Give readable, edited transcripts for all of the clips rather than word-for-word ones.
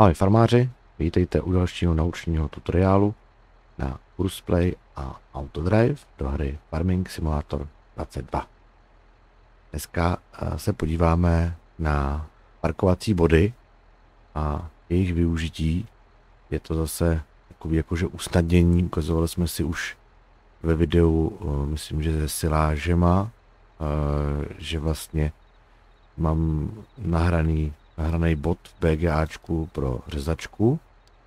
Ahoj farmáři, vítejte u dalšího naučního tutoriálu na Cruiseplay a Autodrive do hry Farming Simulator 22. Dneska se podíváme na parkovací body a jejich využití. Je to zase takový jakože usnadnění, ukazovali jsme si už ve videu, myslím, že se silážema, že vlastně mám nahraný bod v BGAčku pro řezačku,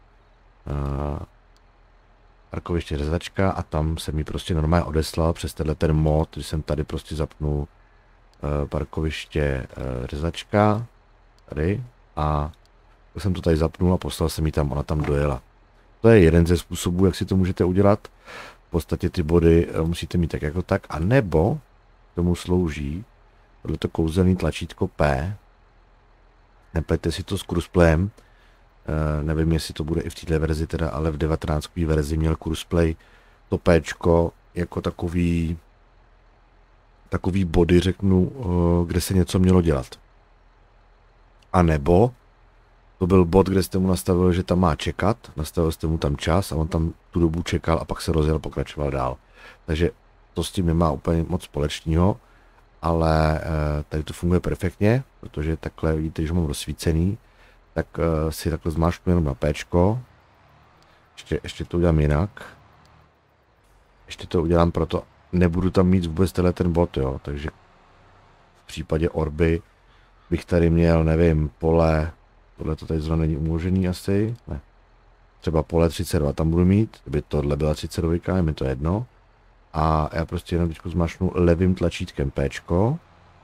parkoviště řezačka, a tam se mi prostě normálně odeslal přes ten mod, když jsem tady prostě zapnul parkoviště řezačka tady a jsem to tady zapnul a poslal jsem ji tam, ona tam dojela. To je jeden ze způsobů, jak si to můžete udělat. V podstatě ty body musíte mít tak jako tak, a nebo tomu slouží tohleto kouzelné tlačítko P. Neplete si to s Cruiseplayem, nevím, jestli to bude i v této verzi teda, ale v 19. verzi měl Cruiseplay to Pčko jako takový body, řeknu, kde se něco mělo dělat. A nebo to byl bod, kde jste mu nastavil, že tam má čekat, nastavil jste mu tam čas a on tam tu dobu čekal a pak se rozjel, pokračoval dál. Takže to s tím nemá úplně moc společného, ale tady to funguje perfektně, protože takhle vidíte, že mám rozsvícený, tak si takhle zmáčknu jenom na Pčko. Ještě to udělám jinak. Ještě to udělám, proto nebudu tam mít vůbec ten bod, jo, takže v případě orby bych tady měl, nevím, pole, tohle to tady zrovna není umožený asi, ne, třeba pole 32 tam budu mít, kdyby tohle byla 32, je mi to jedno. A já prostě jenom teď zmáčknu levým tlačítkem Pčko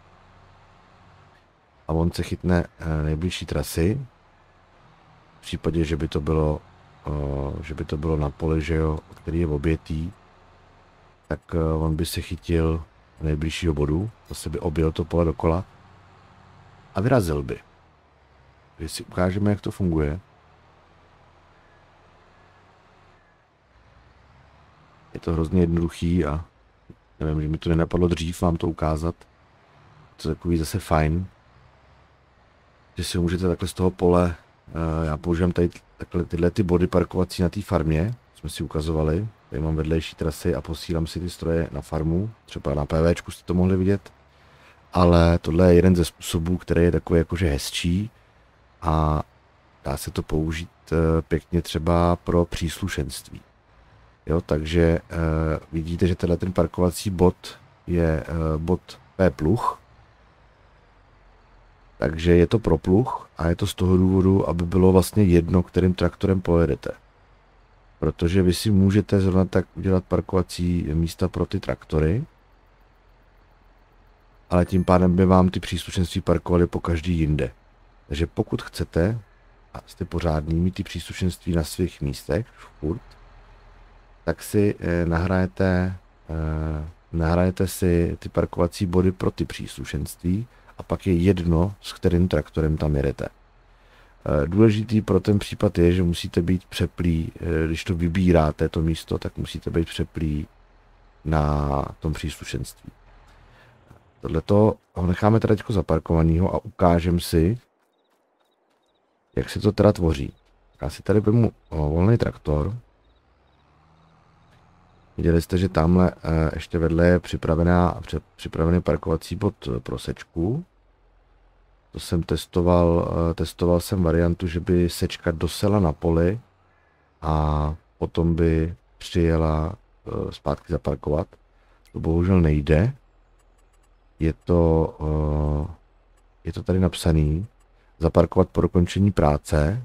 a on se chytne nejbližší trasy. V případě, že by to bylo na poli, že jo, který je objetý, tak on by se chytil nejbližšího bodu, zase by objel to pole dokola a vyrazil by. Takže si ukážeme, jak to funguje. Je to hrozně jednoduchý a nevím, že mi to nenapadlo dřív vám to ukázat. To je takový zase fajn, že si ho můžete takhle z toho pole, já používám tady tyhle ty body parkovací na té farmě, jsme si ukazovali, tady mám vedlejší trasy a posílám si ty stroje na farmu, třeba na PVčku jste to mohli vidět, ale tohle je jeden ze způsobů, který je takový jakože hezčí a dá se to použít pěkně třeba pro příslušenství. Jo, takže vidíte, že tenhle ten parkovací bod je bod P pluh. Takže je to pro pluh a je to z toho důvodu, aby bylo vlastně jedno, kterým traktorem pojedete. Protože vy si můžete zrovna tak udělat parkovací místa pro ty traktory, ale tím pádem by vám ty příslušenství parkovaly po každý jinde. Takže pokud chcete a jste pořádní mít ty příslušenství na svých místech furt, tak si nahrajete si ty parkovací body pro ty příslušenství a pak je jedno, s kterým traktorem tam jedete. Důležitý pro ten případ je, že musíte být přeplí, když to vybíráte to místo, tak musíte být přeplí na tom příslušenství. Tohleto ho necháme teda teďko zaparkovanýho a ukážem si, jak se to teda tvoří. Já si tady vezmu volný traktor. Viděli jste, že tamhle ještě vedle je připravený parkovací bod pro sečku. To jsem testoval jsem variantu, že by sečka dosela na poli a potom by přijela zpátky zaparkovat. To bohužel nejde. Je to tady napsaný. Zaparkovat po dokončení práce.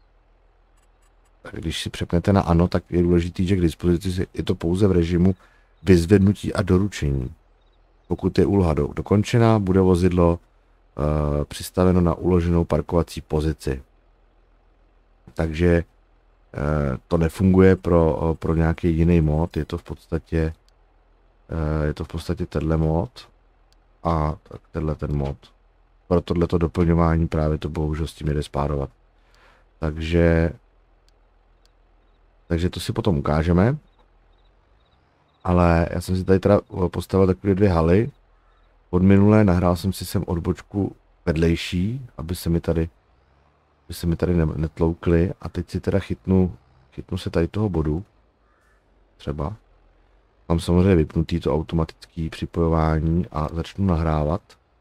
Když si přepnete na ano, tak je důležitý, že k dispozici je to pouze v režimu vyzvednutí a doručení. Pokud je úloha dokončená, bude vozidlo přistaveno na uloženou parkovací pozici. Takže to nefunguje pro nějaký jiný mod, je to v podstatě tenhle mod a tenhle ten mod. Pro tohleto doplňování právě to bohužel s tím jde spárovat. Takže to si potom ukážeme. Ale já jsem si tady teda postavil takové dvě haly. Od minulé nahrál jsem si sem odbočku vedlejší, aby se mi tady by se mi tady netloukli a teď si teda chytnu se tady toho bodu. Třeba. Mám samozřejmě vypnutý to automatické připojování a začnu nahrávat.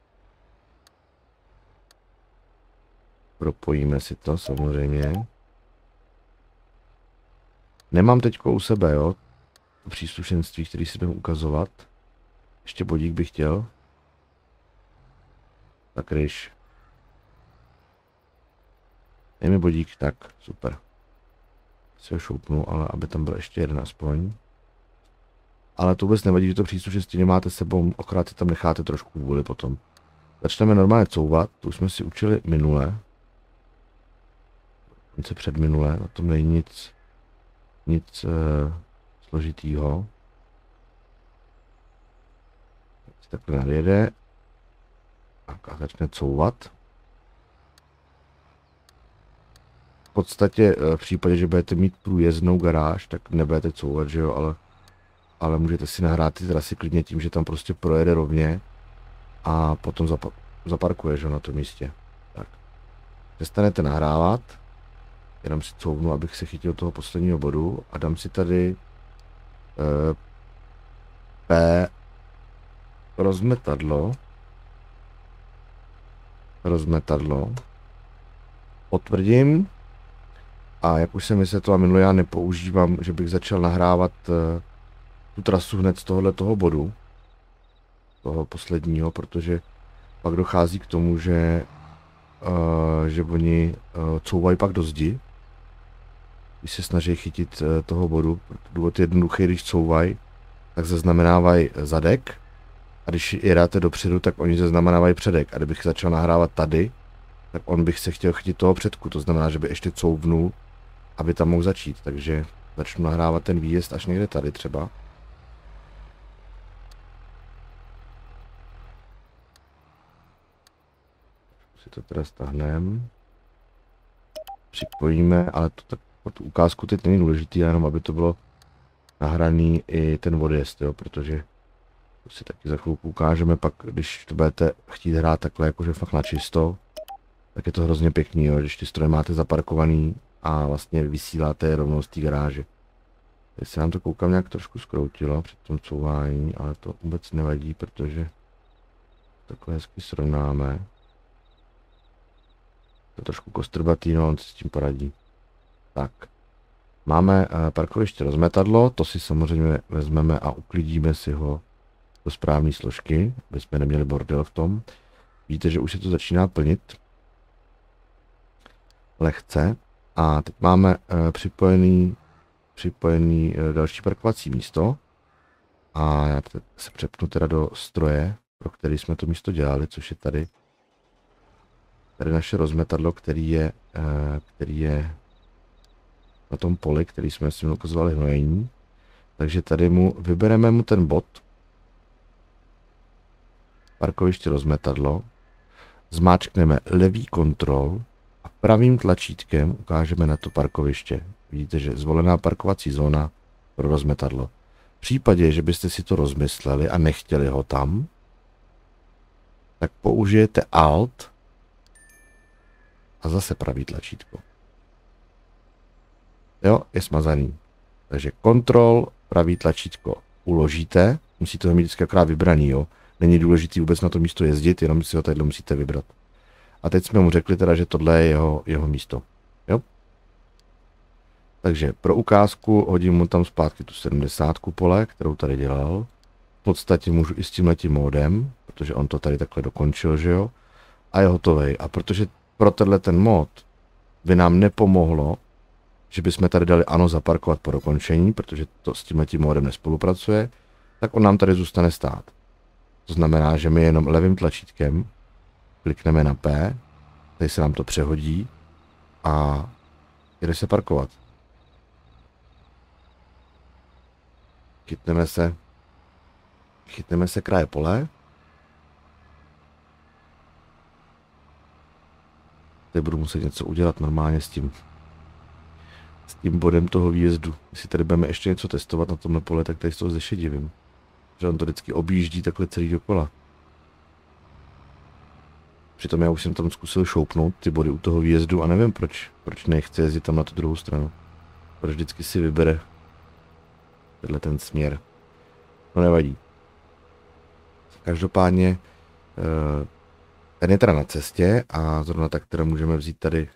Propojíme si to samozřejmě. Nemám teďko u sebe, jo, příslušenství, který si budeme ukazovat. Ještě bodík bych chtěl. Tak ryš. Dej mi bodík, tak, super. Si ho šoupnu, ale aby tam byl ještě jeden aspoň. Ale to vůbec nevadí, že to příslušenství nemáte s sebou, akorát si tam necháte trošku vůli potom. Začneme normálně couvat, to už jsme si učili minule. Něco předminule, na tom není nic složitýho. Takhle nadjede. A začne couvat. V podstatě v případě, že budete mít průjezdnou garáž, tak nebudete couvat, že jo, ale můžete si nahrát ty trasy klidně tím, že tam prostě projede rovně a potom zaparkuje, že jo, na tom místě. Tak. Přestanete nahrávat. Jenom si couvnu, abych se chytil toho posledního bodu a dám si tady P rozmetadlo, potvrdím a jak už jsem vysvětloval minule, já nepoužívám, že bych začal nahrávat tu trasu hned z toho bodu, toho posledního, protože pak dochází k tomu, že oni couvají pak do zdi, když se snaží chytit toho bodu. Důvod je jednoduchý, když couvají, tak zaznamenávají zadek a když jedete dopředu, tak oni zaznamenávají předek. A kdybych začal nahrávat tady, tak on bych se chtěl chytit toho předku, to znamená, že by ještě couvnul, aby tam mohl začít. Takže začnu nahrávat ten výjezd až někde tady třeba. Si to teda stáhneme. Připojíme, ale tu ukázku teď není důležitý, jenom aby to bylo nahraný i ten odjezd, jo, protože to si taky za chvilku ukážeme, pak když to budete chtít hrát takhle jakože fakt na čisto, tak je to hrozně pěkný, jo, když ty stroje máte zaparkovaný a vlastně vysíláte rovnou z té garáže. Teď se nám to koukám nějak trošku zkroutilo před tom couvání, ale to vůbec nevadí, protože takhle hezky srovnáme. To je trošku kostrbatý, no on si s tím poradí. Tak. Máme parkoviště rozmetadlo, to si samozřejmě vezmeme a uklidíme si ho do správné složky, aby jsme neměli bordel v tom. Víte, že už se to začíná plnit. Lehce. A teď máme připojený další parkovací místo. A já se přepnu teda do stroje, pro který jsme to místo dělali, což je tady naše rozmetadlo, který je na tom poli, který jsme si ukazovali hnojení. Takže tady vybereme mu ten bod, parkoviště rozmetadlo, zmáčkneme levý kontrol a pravým tlačítkem ukážeme na to parkoviště. Vidíte, že zvolená parkovací zóna pro rozmetadlo. V případě, že byste si to rozmysleli a nechtěli ho tam, tak použijete Alt a zase pravý tlačítko. Jo, je smazaný. Takže kontrol, pravý tlačítko uložíte, musíte ho mít vždycky akorát vybraný, jo. Není důležitý vůbec na to místo jezdit, jenom si ho tady musíte vybrat. A teď jsme mu řekli teda, že tohle je jeho místo. Jo? Takže pro ukázku hodím mu tam zpátky tu 70 pole, kterou tady dělal. V podstatě můžu i s tímhletím módem, protože on to tady takhle dokončil, že jo. A je hotovej. A protože pro ten mod by nám nepomohlo, že bychom tady dali ano zaparkovat po dokončení, protože to s tímhletím módem nespolupracuje, tak on nám tady zůstane stát. To znamená, že my jenom levým tlačítkem klikneme na P, tady se nám to přehodí a jde se parkovat. Chytneme se kraje pole. Teď budu muset něco udělat normálně s tím bodem toho výjezdu. Jestli tady budeme ještě něco testovat na tomhle pole, tak tady z toho zešedivím. Že on to vždycky objíždí takhle celý dokola. Přitom já už jsem tam zkusil šoupnout ty body u toho výjezdu a nevím proč nechce jezdit tam na tu druhou stranu. Proč vždycky si vybere tenhle ten směr. No nevadí. Každopádně ten je teda na cestě a zrovna tak teda můžeme vzít tady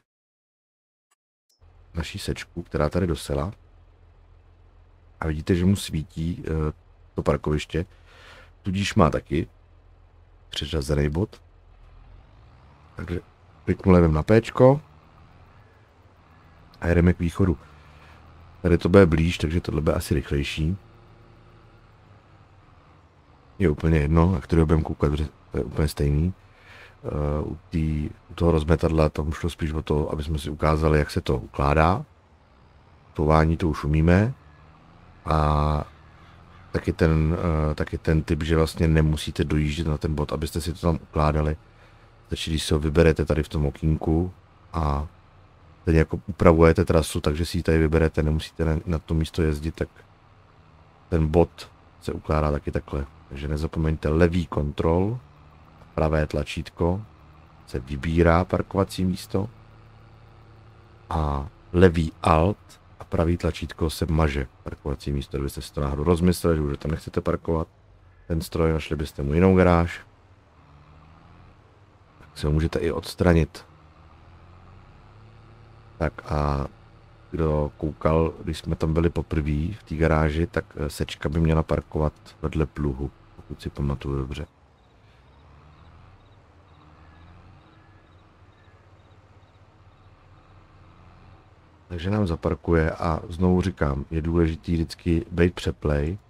naší sečku, která tady dosela. A vidíte, že mu svítí to parkoviště. Tudíž má taky předřazený bod. Takže kliknu levým na Pčko a jedeme k východu. Tady to bude blíž, takže tohle bude asi rychlejší. Je úplně jedno, na který budeme koukat, to je úplně stejný. U toho rozmetadla tam šlo spíš o to, aby jsme si ukázali, jak se to ukládá. Tování to už umíme. A taky ten typ, že vlastně nemusíte dojíždět na ten bod, abyste si to tam ukládali. Stačí, když si ho vyberete tady v tom okýnku a teď jako upravujete trasu, takže si ji tady vyberete, nemusíte na to místo jezdit, tak ten bod se ukládá taky takhle. Takže nezapomeňte levý kontrol, pravé tlačítko se vybírá parkovací místo a levý alt a pravý tlačítko se maže parkovací místo, kdybyste si to náhodou rozmysleli, že už tam nechcete parkovat ten stroj, našli byste mu jinou garáž, tak si ho můžete i odstranit. Tak a kdo koukal, když jsme tam byli poprvé v té garáži, tak sečka by měla parkovat vedle pluhu, pokud si pamatuju dobře. Takže nám zaparkuje a znovu říkám, je důležitý vždycky být přeplej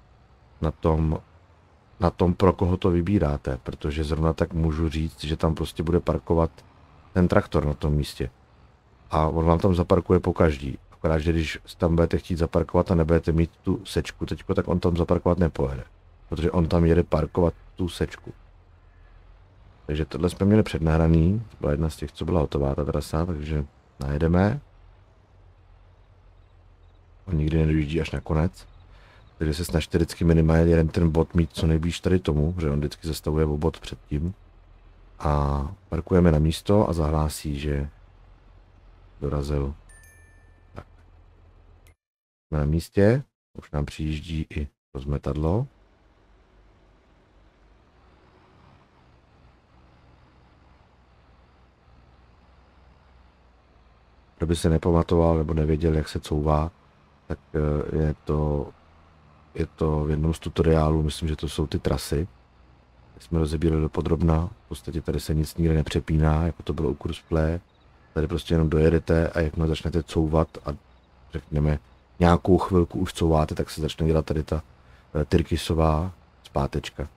na tom, pro koho to vybíráte, protože zrovna tak můžu říct, že tam prostě bude parkovat ten traktor na tom místě. A on vám tam zaparkuje po každý. Akorát, že když tam budete chtít zaparkovat a nebudete mít tu sečku teďko, tak on tam zaparkovat nepojede. Protože on tam jede parkovat tu sečku. Takže tohle jsme měli přednahraný. To byla jedna z těch, co byla hotová ta trasa, takže najedeme. On nikdy nedojíždí až na konec. Takže se snažte vždycky minimálně jeden ten bod mít co nejblíž tady tomu, že on vždycky zastavuje o bod předtím. A parkujeme na místo a zahlásí, že dorazil. Tak. Jsme na místě, už nám přijíždí i rozmetadlo. Kdo by se nepamatoval nebo nevěděl, jak se couvá, tak je to v jednom z tutoriálů, myslím, že to jsou ty trasy. Jsme rozebírali dopodrobna, v podstatě tady se nic nikde nepřepíná, jako to bylo u Kursplay. Tady prostě jenom dojedete a jakmile začnete couvat a řekněme nějakou chvilku už couváte, tak se začne dělat tady ta tyrkysová zpátečka.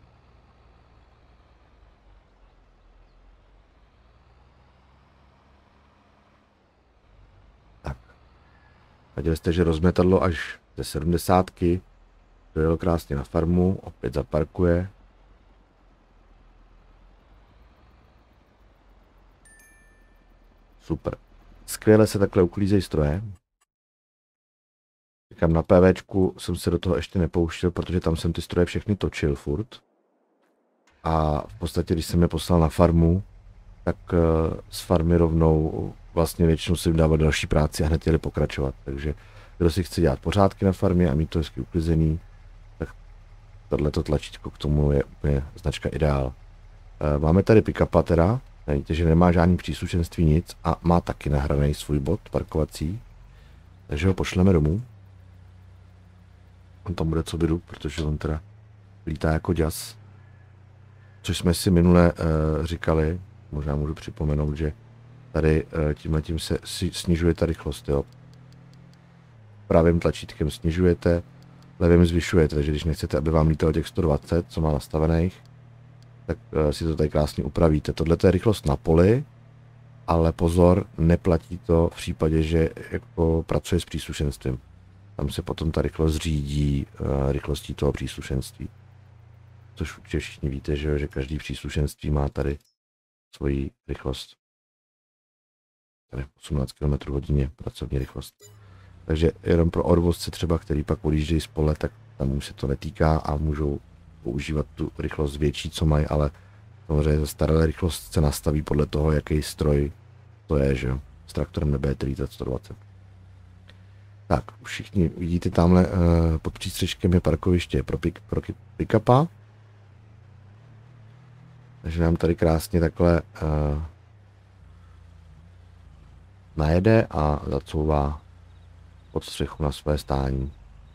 Tak. Viděli jste, že rozmetadlo až ze 70, dojel krásně na farmu, opět zaparkuje. Super. Skvěle se takhle uklízejí stroje. Říkám, na PVčku jsem se do toho ještě nepouštěl, protože tam jsem ty stroje všechny točil furt. A v podstatě, když jsem je poslal na farmu, tak z farmy rovnou vlastně většinou si jim dával další práci a hned jeli pokračovat. Takže kdo si chce dělat pořádky na farmě a mít to hezky uklizený, tak tohleto tlačítko k tomu je úplně značka ideál. Máme tady pick-upa teda. Vidíte, že nemá žádný příslušenství, nic a má taky nahraný svůj bod parkovací. Takže ho pošleme domů. On tam bude co bydu, protože on teda lítá jako děs. Což jsme si minule říkali, možná můžu připomenout, že tady tímhletím se snižuje ta rychlost. Jo. Pravým tlačítkem snižujete, levým zvyšujete, takže když nechcete, aby vám lítalo těch 120, co má nastavených, tak si to tady krásně upravíte. Tohle je rychlost na poli, ale pozor, neplatí to v případě, že jako pracuje s příslušenstvím. Tam se potom ta rychlost řídí rychlostí toho příslušenství. Což určitě všichni víte, že každý příslušenství má tady svoji rychlost. Tady 18 km/h pracovní rychlost. Takže jenom pro odvozce třeba, který pak odjíždějí z pole, tak tam už se to netýká a můžou používat tu rychlost větší, co mají, ale Samozřejmě stará rychlost se nastaví podle toho, jaký stroj to je, že jo. S traktorem nebudete lítat 120. Tak, všichni vidíte tamhle pod přístřeškem je parkoviště pro pick-upa. Takže nám tady krásně takhle najede a zacouvá pod střechu na své stání.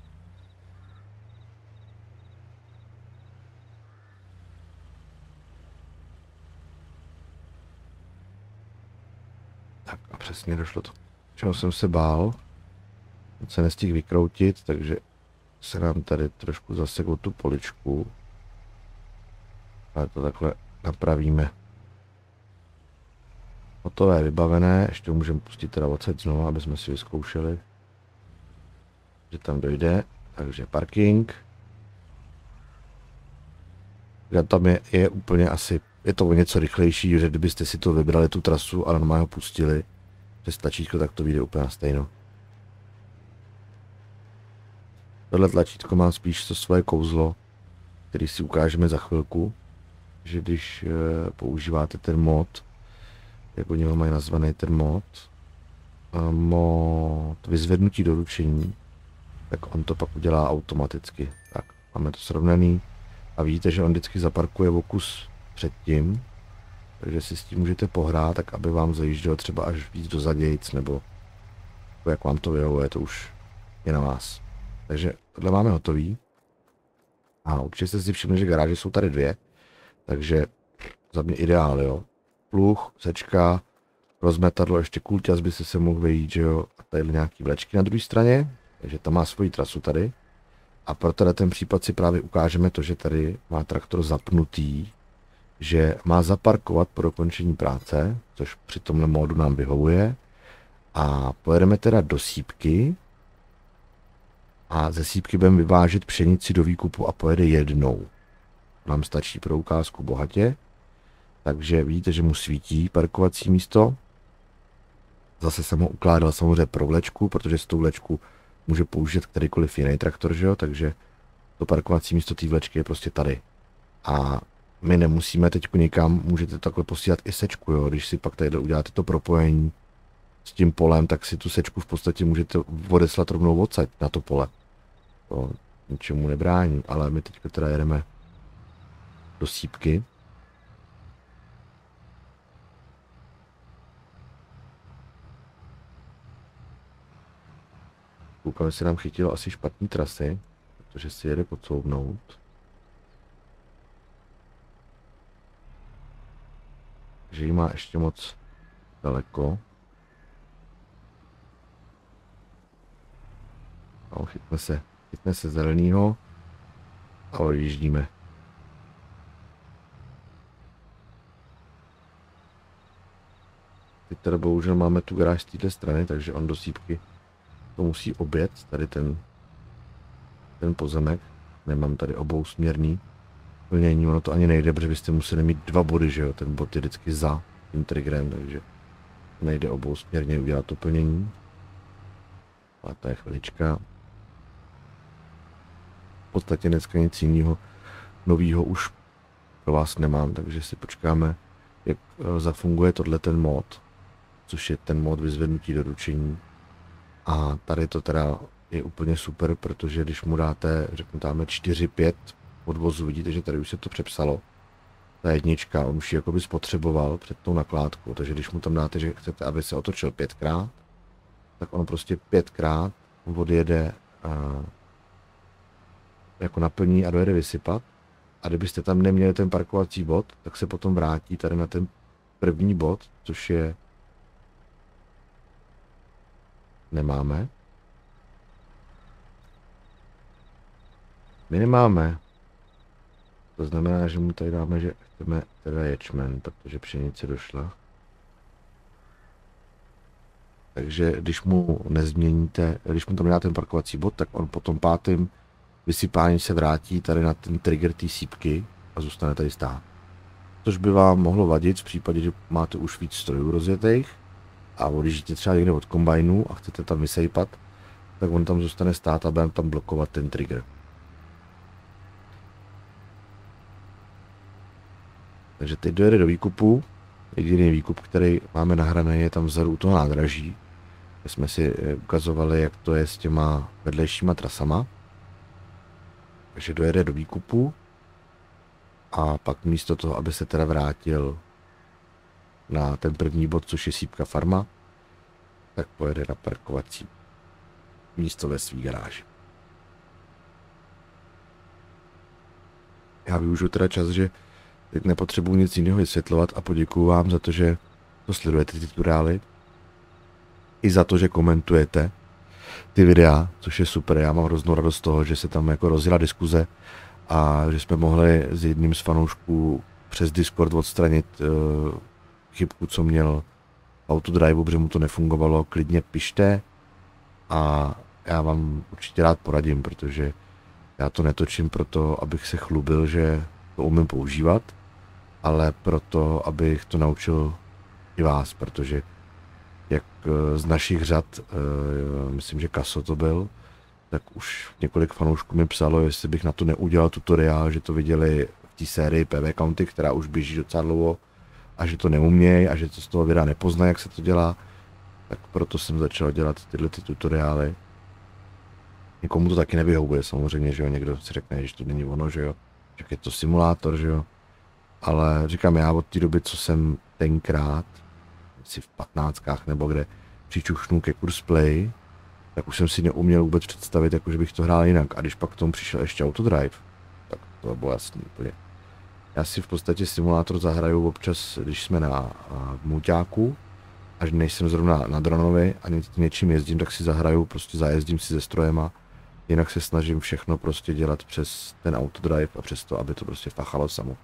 Tak a přesně došlo to, čeho jsem se bál. Se nestihl vykroutit, takže se nám tady trošku zaseklo tu poličku. Ale to takhle napravíme. Hotové, vybavené, ještě můžeme pustit teda odsaď znovu, aby jsme si vyzkoušeli, že tam dojde. Takže parking. Tam je úplně asi, je to o něco rychlejší, že kdybyste si to vybrali tu trasu a normálně ho pustili přes tlačítko, tak to vyjde úplně stejno. Tohle tlačítko má spíš to svoje kouzlo, který si ukážeme za chvilku, že když používáte ten mod, jak oni ho mají nazvaný ten mod vyzvednutí doručení, tak on to pak udělá automaticky. Tak, máme to srovnaný a vidíte, že on vždycky zaparkuje o kus předtím, takže si s tím můžete pohrát, tak aby vám zajížděl třeba až víc dozadějc, nebo jak vám to vyhovuje, to už je na vás. Takže tohle máme hotový. A určitě jste si všimli, že garáže jsou tady dvě, takže za mě ideál, jo. Pluh, sečka, rozmetadlo, ještě kulťas by se mohl vejít, že jo. A tady nějaký vlečky na druhé straně, takže tam má svoji trasu tady. A pro ten případ si právě ukážeme to, že tady má traktor zapnutý, že má zaparkovat po dokončení práce, což při tomhle módu nám vyhovuje. A pojedeme teda do sýpky. A ze sýpky budeme vyvážet pšenici do výkupu a pojede jednou. Nám stačí pro ukázku bohatě. Takže vidíte, že mu svítí parkovací místo. Zase jsem ho ukládal samozřejmě pro vlečku, protože z tou vlečku může použít kterýkoliv jiný traktor, že jo? Takže to parkovací místo té vlečky je prostě tady. A my nemusíme teď někam, můžete takhle posílat i sečku, jo? Když si pak tady uděláte to propojení s tím polem, tak si tu sečku v podstatě můžete odeslat rovnou odsaď na to pole. To ničemu nebrání, ale my teď teda jedeme do sýpky. Koukám, že se nám chytilo asi špatný trasy, protože si jede podsouvnout. Že jí má ještě moc daleko. No, chytne se zelenýho a odjíždíme. Teď teda bohužel máme tu garáž z této strany, takže on do sýpky to musí objet, tady ten pozemek. Nemám tady obousměrný plnění, ono to ani nejde, protože byste museli mít dva body, že jo, ten bod je vždycky za tím triggerem, takže nejde obousměrně udělat to plnění. A to je chvilička. V podstatě dneska nic jiného novýho už pro vás nemám, takže si počkáme, jak zafunguje tohle ten mod, což je ten mod vyzvednutí doručení. A tady to teda je úplně super, protože když mu dáte, řeknu dáme 4-5 odvozů, vidíte, že tady už se to přepsalo. Ta jednička, on už ji jakoby spotřeboval před tou nakládkou, takže když mu tam dáte, že chcete, aby se otočil 5krát, tak on prostě 5krát odjede jako naplní a dojede vysypat. A kdybyste tam neměli ten parkovací bod, tak se potom vrátí tady na ten první bod, což je nemáme. My nemáme. To znamená, že mu tady dáme, že chceme teda ječmen, protože pšenice došla. Takže když mu nezměníte, když mu tam dáte ten parkovací bod, tak on po tom pátém vysypání se vrátí tady na ten trigger té sýpky a zůstane tady stát. Což by vám mohlo vadit v případě, že máte už víc strojů rozjetých a odjíždíte třeba někde od kombajnu a chcete tam vysejpat, tak on tam zůstane stát a budeme tam blokovat ten trigger. Takže teď dojede do výkupu. Jediný výkup, který máme nahraný, je tam vzadu u toho nádraží. Kde jsme si ukazovali, jak to je s těma vedlejšíma trasama. Takže dojede do výkupu. A pak místo toho, aby se teda vrátil na ten první bod, což je Sýpka farma, tak pojede na parkovací místo ve svý garáži. Já využiju teda čas, že teď nepotřebuji nic jiného vysvětlovat a poděkuju vám za to, že to sledujete ty tutoriály. I za to, že komentujete ty videa, což je super. Já mám hroznou radost z toho, že se tam jako rozjela diskuze a že jsme mohli s jedním z fanoušků přes Discord odstranit chybku, co měl v autodrive, protože mu to nefungovalo. Klidně pište a já vám určitě rád poradím, protože já to netočím proto, abych se chlubil, že to umím používat, ale proto, abych to naučil i vás, protože jak z našich řad, myslím, že Kaso to byl, tak už několik fanoušků mi psalo, jestli bych na to neudělal tutoriál, že to viděli v té sérii PV County, která už běží docela dlouho a že to neumějí a že to z toho videa nepoznají, jak se to dělá, tak proto jsem začal dělat tyhle ty tutoriály. Někomu to taky nevyhovuje samozřejmě, že jo, někdo si řekne, že to není ono, že jo, že je to simulátor, že jo, ale říkám, já od té doby, co jsem tenkrát, si v 15kách nebo kde přičuchnul ke Kursplay, tak už jsem si neuměl vůbec představit, jako že bych to hrál jinak. A když pak k tomu přišel ještě autodrive, tak to bylo jasný úplně. Já si v podstatě simulátor zahraju občas, když jsme na Muťáku, až než jsem zrovna na Dronovi a něčím jezdím, tak si zahraju, prostě zajezdím si se strojema. Jinak se snažím všechno prostě dělat přes ten autodrive a přes to, aby to prostě fachalo samo.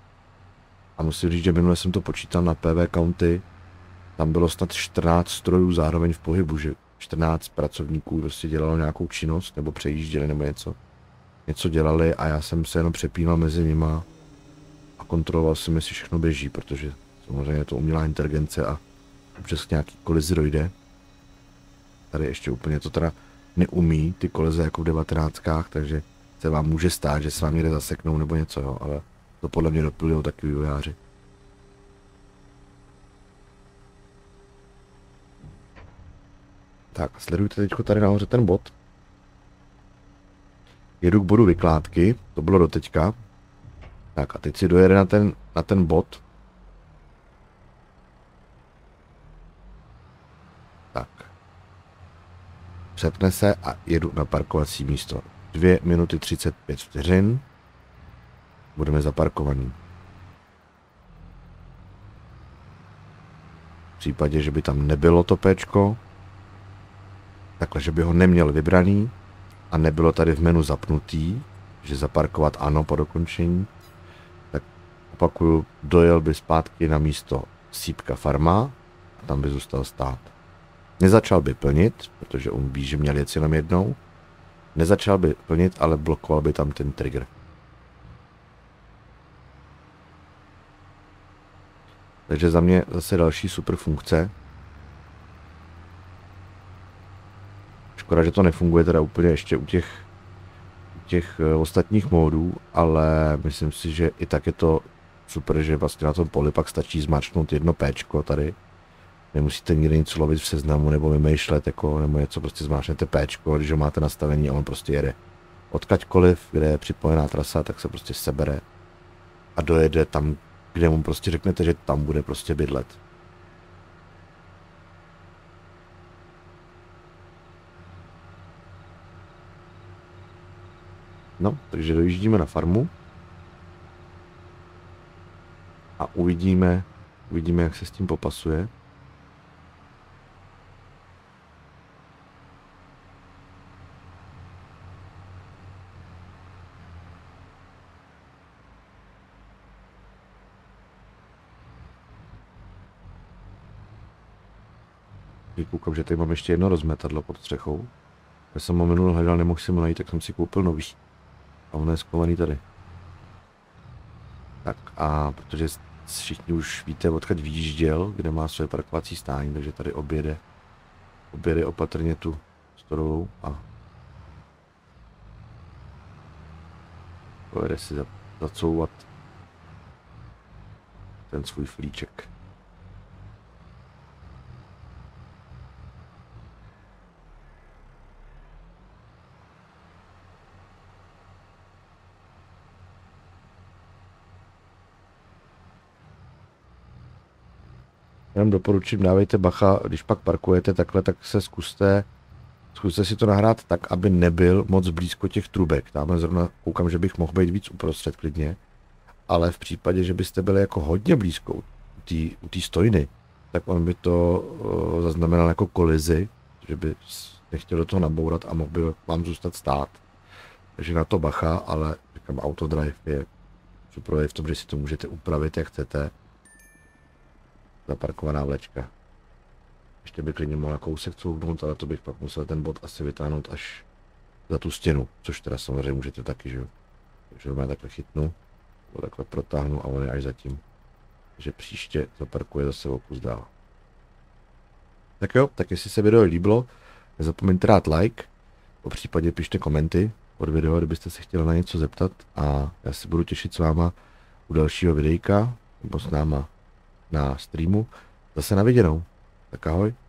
A musím říct, že minule jsem to počítal na PV County, tam bylo snad 14 strojů zároveň v pohybu, že 14 pracovníků prostě dělalo nějakou činnost, nebo přejížděli, nebo něco dělali a já jsem se jenom přepínal mezi nima a kontroloval jsem, jestli všechno běží, protože samozřejmě je to umělá inteligence a občas k nějaký kolizi dojde. Tady ještě úplně to teda neumí, ty kolize jako v 19kách, takže se vám může stát, že se vám někde zaseknou nebo něco, jo, ale to podle mě doplňují taky vývojáři. Tak, sledujte teď tady nahoře ten bod. Jedu k bodu vykládky, to bylo doteďka. Tak a teď si dojede na ten bod. Tak. Přepne se a jedu na parkovací místo. 2 minuty 35 vteřin. Budeme zaparkovaní. V případě, že by tam nebylo to péčko, takhle, že by ho neměl vybraný a nebylo tady v menu zapnutý, že zaparkovat ano po dokončení, tak opakuju, dojel by zpátky na místo Sýpka farma a tam by zůstal stát. Nezačal by plnit, protože on ví, že měl jet jenom jednou. Nezačal by plnit, ale blokoval by tam ten trigger. Takže za mě zase další super funkce. Škoda, že to nefunguje teda úplně ještě u těch ostatních módů, ale myslím si, že i tak je to super, že vlastně na tom poli pak stačí zmáčknout jedno péčko tady. Nemusíte nikdy nic lovit v seznamu nebo vymýšlet, jako, nebo něco, prostě zmáčknete péčko, když ho máte nastavení a on prostě jede. Odkaďkoliv, kde je připojená trasa, tak se prostě sebere a dojede tam, kde mu prostě řeknete, že tam bude prostě bydlet. No, takže dojíždíme na farmu a uvidíme, jak se s tím popasuje. Koukám, že tady mám ještě jedno rozmetadlo pod střechou. Já jsem ho minule hledal, nemohl jsem ho najít, tak jsem si koupil nový. A ono je skovaný tady. Tak a protože všichni už víte, odkud vyjížděl, kde má své parkovací stání, takže tady objede opatrně tu storovou a pojede si zacouvat. ten svůj flíček. Jenom doporučím, dávejte bacha, když pak parkujete takhle, tak se zkuste si to nahrát tak, aby nebyl moc blízko těch trubek. Tamhle zrovna koukám, že bych mohl být víc uprostřed klidně, ale v případě, že byste byli jako hodně blízko u té stojny, tak on by to zaznamenal jako kolizi, že by nechtěl do toho nabourat a mohl by vám zůstat stát. Takže na to bacha, ale říkám, autodrive je super v tom, že si to můžete upravit, jak chcete. Zaparkovaná vlečka. Ještě by klidně mohl kousek couvnout, ale to bych pak musel ten bod asi vytáhnout až za tu stěnu, což teda samozřejmě můžete taky, že jo. Takže já takhle chytnu, takhle protáhnu a on je až zatím. Takže příště zaparkuje zase o kus dál. Tak jo, tak jestli se video líbilo, nezapomeňte dát like, popřípadě pište komenty pod video, kdybyste se chtěli na něco zeptat a já se budu těšit s váma u dalšího videjka, nebo s náma na streamu. Zase na viděnou. Tak ahoj.